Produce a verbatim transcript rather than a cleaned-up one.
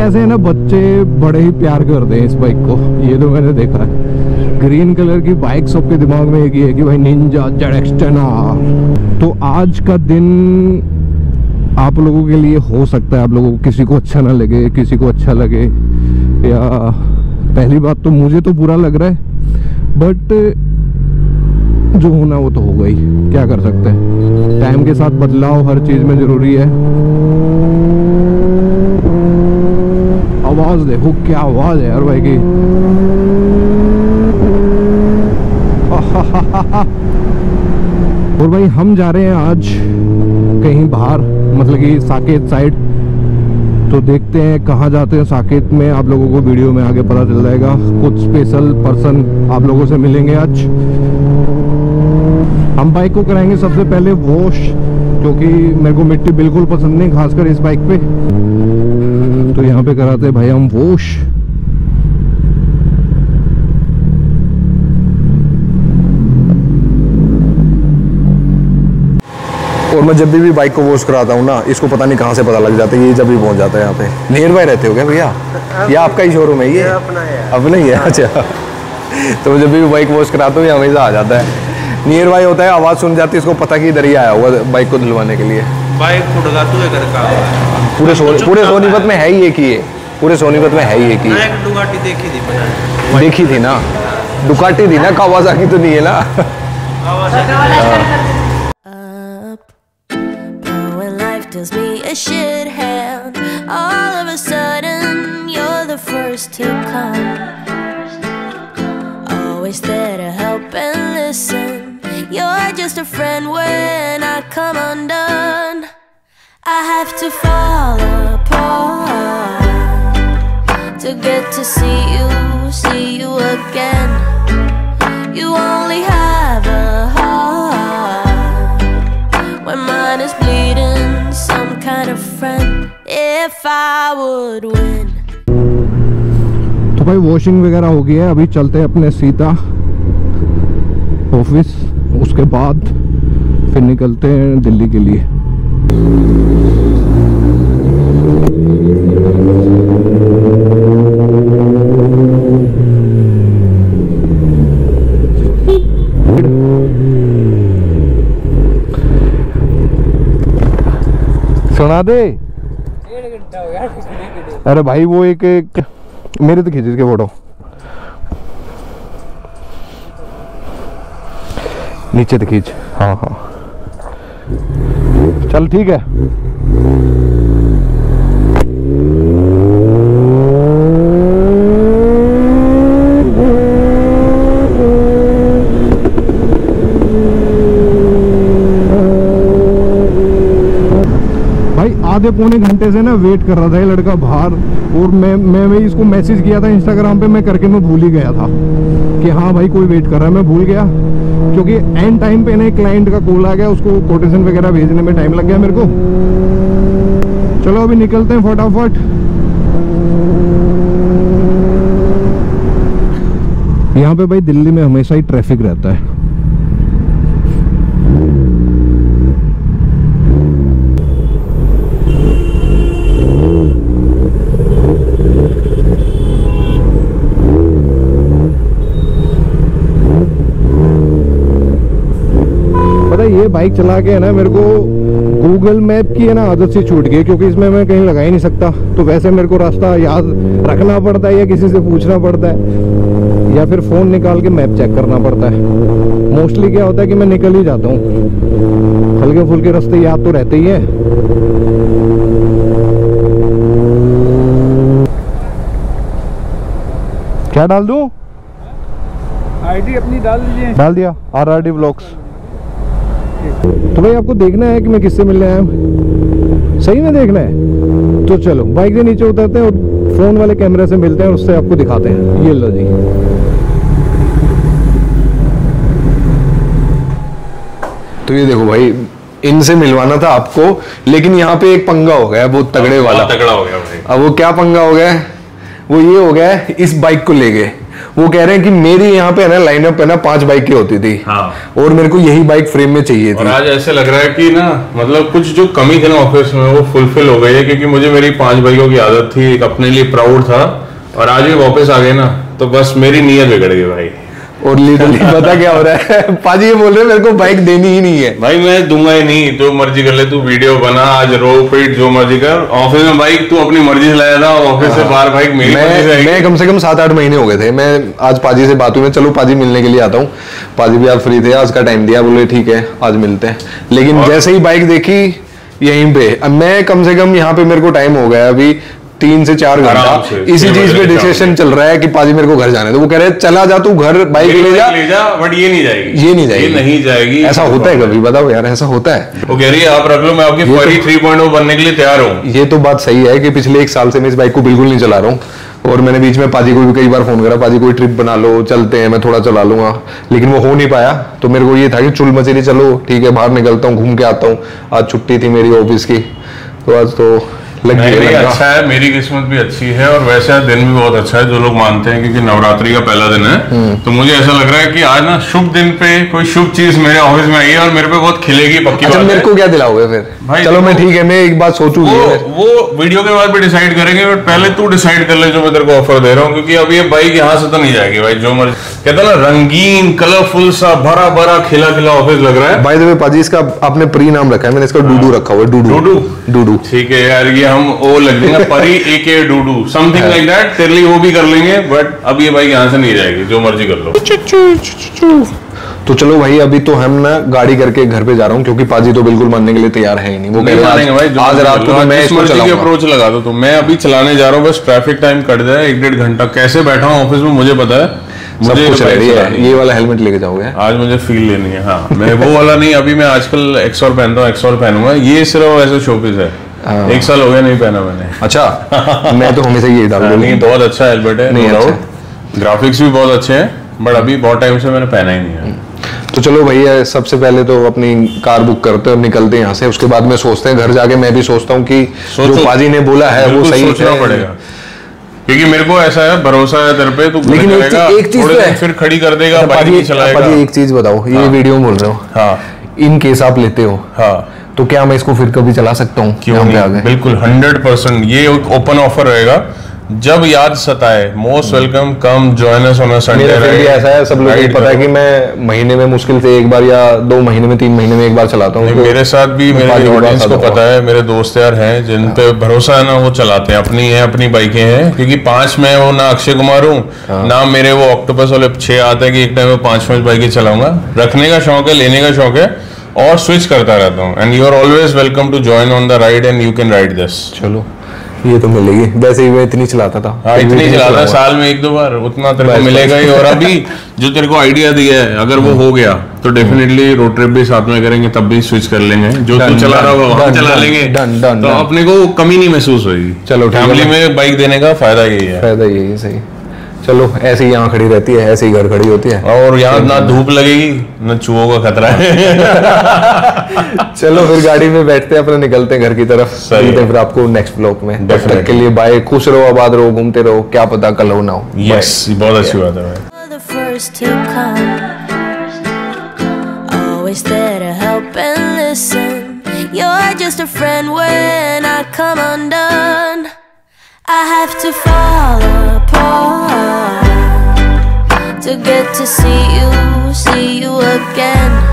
वैसे है ना बच्चे बड़े ही प्यार करते हैं इस बाइक को, ये तो मैंने देखा है। ग्रीन कलर की बाइक सबके दिमाग में एक ही है कि भाई Ninja Z X ten R. तो आज का दिन आप लोगों के लिए हो सकता है आप लोगों को किसी को अच्छा ना लगे, किसी को अच्छा लगे, या पहली बात तो मुझे तो बुरा लग रहा है, बट जो होना वो तो होगा ही, क्या कर सकते हैं। टाइम के साथ बदलाव हर चीज में जरूरी है। आवाज देखो, क्या आवाज है यार भाई की। और भाई हम जा रहे हैं आज कहीं बाहर, मतलब कि साकेत साइड। तो देखते हैं कहाँ जाते हैं। साकेत में आप लोगों को वीडियो में आगे पता चल जाएगा। कुछ स्पेशल पर्सन आप लोगों से मिलेंगे आज। हम बाइक को कराएंगे सबसे पहले वॉश, क्योंकि मेरे को मिट्टी बिल्कुल पसंद नहीं, खासकर इस बाइक पे। तो यहाँ पे कराते हैं भाई हम वॉश। और मैं जब भी, भी बाइक को वॉश कराता हूँ ना, इसको पता नहीं कहाँ से पता लग जाता है, ये जब भी पहुँच जाता है यहाँ पे। नियर बाय रहते हो क्या भैया? ये आपका ही शोरूम है? ये अपना है। अपना ही है, अच्छा। तो जब भी बाइक वॉश कराता हूँ ये हमेशा आ जाता है। नियर बाय होता है, आवाज़ सुन जाती है, इसको पता कि इधर ही आया हुआ बाइक को धुलवाने के लिए। बाइक फुटगा तू है घर का। पूरे सो, पूरे सोनीपत में है ही एक ही है, पूरे सोनीपत में है ही एक ही है। एक डुगाटी देखी थी मैंने। देखी थी ना, डुकाटी थी ना, कावासाकी तो नहीं है ना। Tells me a shit hand. All of a sudden, you're the first to come. Always there to help and listen. You're just a friend when I come undone. I have to fall apart to get to see you, see you again. You only have a heart when mine is bleeding. Some kind of friend, if I would win. तो भाई washing वगैरह हो गई है, अभी चलते हैं अपने सीधा ऑफिस। उसके बाद फिर निकलते हैं दिल्ली के लिए। सुना दे। अरे भाई वो एक, एक मेरे तो खींच इसके फोटो, नीचे तो खींच। हाँ हाँ चल ठीक है। आधे पौने घंटे से ना वेट कर रहा था ये लड़का बाहर, और मैं मैं भी इसको मैसेज किया था इंस्टाग्राम पे, मैं करके मैं भूल ही गया था कि हाँ भाई कोई वेट कर रहा है। मैं भूल गया क्योंकि एंड टाइम पे ना क्लाइंट का कॉल आ गया, उसको कोटेशन वगैरह भेजने में टाइम लग गया मेरे को। चलो अभी निकलते हैं फटाफट। यहाँ पे भाई दिल्ली में हमेशा ही ट्रैफिक रहता है। ये बाइक चला के है ना मेरे को गूगल मैप की है ना आदत से छूट गई, क्योंकि इसमें मैं कहीं लगा ही नहीं सकता। तो वैसे मेरे को रास्ता याद रखना पड़ता है, या किसी से पूछना पड़ता है, या फिर फोन निकाल के मैप चेक करना पड़ता है। मोस्टली क्या होता है कि मैं निकल ही जाता हूँ, हल्के फुल्के रास्ते याद तो रहते ही है। क्या डाल दूं? आईडी अपनी डाल दीजिए। डाल दिया, आर आर डी व्लॉग्स। तो भाई आपको देखना है कि मैं किससे मिलने आया हूँ, सही में देखना है तो चलो बाइक से नीचे उतरते हैं और फोन वाले कैमरे से मिलते हैं, उससे आपको दिखाते हैं। ये लो जी। तो ये देखो भाई, इनसे मिलवाना था आपको, लेकिन यहाँ पे एक पंगा हो गया बहुत तगड़े वाला। तगड़ा हो गया भाई। अब वो क्या पंगा हो गया? वो ये हो गया, इस बाइक को ले गए, वो कह रहे हैं कि मेरी यहाँ पे है ना लाइनअप है ना पांच बाइक की होती थी। हाँ। और मेरे को यही बाइक फ्रेम में चाहिए और थी। आज ऐसे लग रहा है कि ना मतलब कुछ जो कमी थी ना ऑफिस में वो फुलफिल हो गई है, क्योंकि मुझे मेरी पांच बाइकों की आदत थी, एक अपने लिए प्राउड था, और आज ये वापस आ गए ना तो बस मेरी नीयत बिगड़ गई भाई। और लिटरली पता क्या हो रहा है, पाजी ये बोल रहे हैं मेरे को बाइक देनी ही नहीं है। भाई मैं दूंगा ही नहीं, जो मर्जी कर ले तू, वीडियो बना आज, रो पीट जो मर्जी कर, ऑफिस में बाइक तू अपनी मर्जी से लाया था, ऑफिस से बाहर बाइक मेरी मर्जी से मैं, आएगी। मैं कम से कम सात आठ महीने हो गए थे, मैं आज पाजी से बात हुई, मैं चलो पाजी मिलने के लिए आता हूँ, पाजी भी आज फ्री थे, आज का टाइम दिया, बोले ठीक है आज मिलते हैं। लेकिन जैसे ही बाइक देखी यहीं पे, अब मैं कम से कम यहाँ पे मेरे को टाइम हो गया अभी तीन से चार घंटा इसी चीज पे डिस्कशन चल रहा है कि पाजी मेरे को घर जाने दो। वो कह रहे हैं चला जा तू घर, बाइक ले जा ले जा, बट ये नहीं जाएगी, ये नहीं जाएगी, ये नहीं जाएगी। ऐसा होता है कभी, बताओ यार ऐसा होता है। वो कह रही है आप रख लो, मैं आपकी फरी थ्री पॉइंट ओ बनने के लिए तैयार हूँ। ये तो बात सही है कि पिछले एक साल से मैं इस बाइक को बिल्कुल नहीं चला रहा हूँ, और मैंने बीच में पाजी को भी कई बार फोन करा, पाजी कोई ट्रिप बना लो चलते हैं, मैं थोड़ा चला लूंगा, लेकिन वो हो नहीं पाया। तो मेरे को ये था कि चुल मचेरी चलो ठीक है बाहर निकलता हूँ, घूम के आता हूँ। आज छुट्टी थी मेरी ऑफिस की, तो आज तो लग गया। अच्छा है, मेरी किस्मत भी अच्छी है, और वैसे आज दिन भी बहुत अच्छा है, जो लोग मानते हैं क्योंकि नवरात्रि का पहला दिन है। तो मुझे ऐसा लग रहा है कि आज ना शुभ दिन पे कोई शुभ चीज मेरे ऑफिस में आई है और मेरे पे बहुत खिलेगी, पक्की अच्छा, बात मेरे है। को क्या दिलाओगे फिर? भाई चलो मैं ठीक है, मैं एक बात सोचूं, वो वो वीडियो के बाद भी डिसाइड करेंगे, बट पहले तू डिसाइड कर ले जो मैं तेरे को ऑफर दे रहा हूँ, क्योंकि अब ये बाइक यहाँ से तो नहीं जाएगी भाई, जो मर्जी। कहता ना रंगीन कलरफुल सा भरा भरा खिला खिला ऑफिस लग रहा है। बाय द वे पाजी इसका आपने प्री नाम रखा है, मैंने इसका डूडू रखा हुआ है। डूडू डूडू डूडू ठीक है यार, ये हम ओ लग देंगे परी एके डूडू समथिंग लाइक दैट, तेरे लिए वो भी कर लेंगे, बट अब ये बाइक यहाँ से नहीं जाएगी, जो मर्जी कर लो। तो चलो भाई अभी तो हम ना गाड़ी करके घर पे जा रहा हूँ, क्योंकि पाजी तो बिल्कुल मानने के लिए तैयार है ही नहीं। वो कह रहे हैं आज, आज रात को तो मैं इसको चलाऊंगा। अप्रोच लगा दो, तो मैं अभी चलाने जा रहा हूँ, बस ट्रैफिक टाइम कट जाए, एक डेढ़ घंटा कैसे बैठा हूँ ऑफिस में मुझे पता है, सब कुछ रेडी है। ये वाला हेलमेट लेके जाओगे? आज मुझे फील लेनी है। हाँ मैं वो वाला नहीं, अभी मैं आजकल एक्सॉर पहनता हूँ, एक्सॉर पहनूंगा, ये सिर्फ ऐसे शोपीस है, एक साल हो गया नहीं पहना मैंने। अच्छा मैं तो हमेशा ये डाल दूंगा। नहीं बहुत अच्छा हेलमेट है, नहीं अच्छा, ग्राफिक्स भी बहुत अच्छे हैं, बट अभी बहुत टाइम से मैंने पहना ही नहीं है। तो चलो भैया सबसे पहले तो अपनी कार बुक करते हैं और निकलते हैं यहाँ से, उसके बाद में सोचते हैं घर जाके, मैं भी सोचता हूँ कि जो पाजी ने बोला है वो सही सोचना पड़ेगा, क्योंकि मेरे को ऐसा है भरोसा है तेरे पे, तू लेकिन एक, एक चीज तो है, फिर खड़ी कर देगा, बाइक नहीं चलाएगा। पाजी एक चीज बताओ, ये वीडियो में बोल रहे हो, हाँ इन केस आप लेते हो, हाँ तो क्या मैं इसको फिर कभी चला सकता हूँ? क्यों नहीं, बिल्कुल हंड्रेड परसेंट। ये एक ओपन ऑफर रहेगा, जब याद सताए most welcome, come join us on a Sunday. मेरा फिर भी ऐसा है, सब लोग ये पता है कि मैं महीने में मुश्किल से एक बार या दो महीने में तीन महीने में एक बार चलाता हूँ। मेरे साथ भी मेरे ऑडियंस को पता है, मेरे दोस्त यार हैं जिन पे भरोसा है ना, वो चलाते हैं, अपनी है अपनी बाइकें हैं, क्योंकि पांच में वो ना अक्षय कुमार हूँ ना मेरे वो ऑक्टोपस वाले छह आते हैं कि एक टाइम में पांच पांच बाइकें चलाऊंगा। रखने का शौक है, लेने का शौक है, और स्विच करता रहता हूँ। And you are always welcome to join on the ride and you can ride this. चलो ये तो मिलेगी, वैसे ही मैं इतनी चलाता था। हाँ इतनी चलाता, साल में एक दो बार, उतना तेरे को मिलेगा ही। और अभी जो तेरे को आइडिया दिया है, अगर वो हो गया तो डेफिनेटली रोड ट्रिप भी साथ में करेंगे, तब भी स्विच कर लेंगे, जो तू चला रहा होगा हम चला लेंगे, तो अपने को कमी नहीं महसूस होगी। चलो फैमिली में बाइक देने का फायदा यही है, फायदा यही है। सही, चलो ऐसे ही यहाँ खड़ी रहती है, ऐसे ही घर खड़ी होती है, और यहाँ ना धूप लगेगी ना चूहों का खतरा है। चलो फिर गाड़ी में बैठते हैं, अपने निकलते हैं घर की तरफ, मिलते हैं फिर आपको नेक्स्ट ब्लॉग में। तब तक के लिए बाय, खुश रहो, आबाद रहो, घूमते रहो, क्या पता कल हो ना हो। यस, बहुत अच्छी बात है भाई। The first to come, always there to help and listen. You're just a friend when I come undone. I have to fall apart to get to see you, see you again.